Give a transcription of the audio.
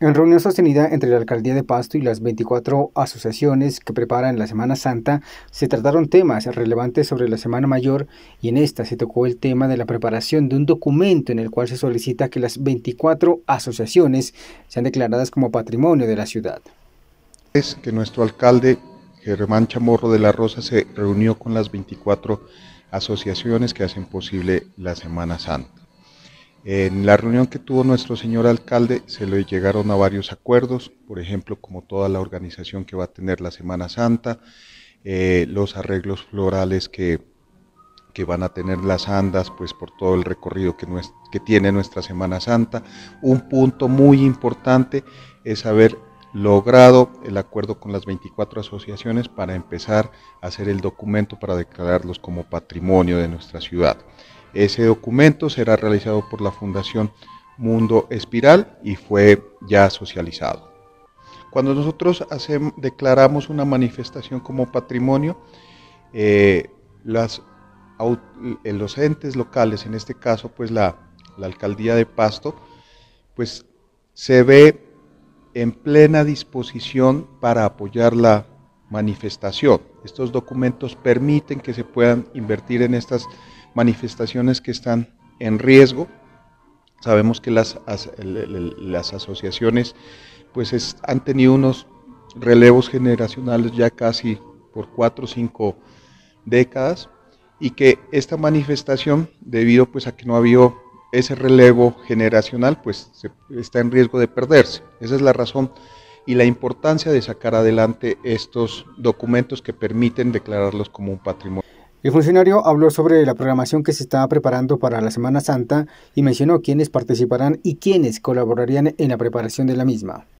En reunión sostenida entre la Alcaldía de Pasto y las 24 asociaciones que preparan la Semana Santa, se trataron temas relevantes sobre la Semana Mayor y en esta se tocó el tema de la preparación de un documento en el cual se solicita que las 24 asociaciones sean declaradas como patrimonio de la ciudad. Es que nuestro alcalde, Germán Chamorro de la Rosa, se reunió con las 24 asociaciones que hacen posible la Semana Santa. En la reunión que tuvo nuestro señor alcalde se le llegaron a varios acuerdos, por ejemplo, como toda la organización que va a tener la Semana Santa, los arreglos florales que van a tener las andas, pues por todo el recorrido que tiene nuestra Semana Santa. Un punto muy importante es haber logrado el acuerdo con las 24 asociaciones para empezar a hacer el documento para declararlos como patrimonio de nuestra ciudad. Ese documento será realizado por la Fundación Mundo Espiral y fue ya socializado. Cuando nosotros declaramos una manifestación como patrimonio, los entes locales, en este caso pues la Alcaldía de Pasto, pues se ve en plena disposición para apoyar la manifestación. Estos documentos permiten que se puedan invertir en estas manifestaciones que están en riesgo. Sabemos que las asociaciones pues han tenido unos relevos generacionales ya casi por 4 o 5 décadas y que esta manifestación, debido pues a que no ha habido ese relevo generacional, pues está en riesgo de perderse. Esa es la razón y la importancia de sacar adelante estos documentos que permiten declararlos como un patrimonio. El funcionario habló sobre la programación que se estaba preparando para la Semana Santa y mencionó quiénes participarán y quiénes colaborarían en la preparación de la misma.